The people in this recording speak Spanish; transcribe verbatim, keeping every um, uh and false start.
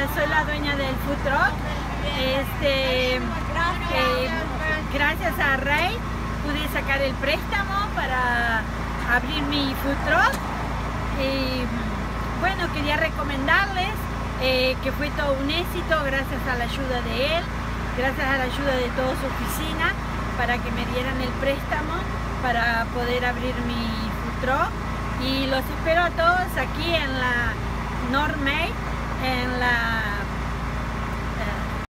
soy la dueña del food truck. Este, eh, gracias a Rey pude sacar el préstamo para abrir mi food truck. Y bueno, quería recomendarles eh, que fue todo un éxito gracias a la ayuda de él, gracias a la ayuda de toda su oficina para que me dieran el préstamo para poder abrir mi food truck. Y los espero a todos aquí en la North Main, en la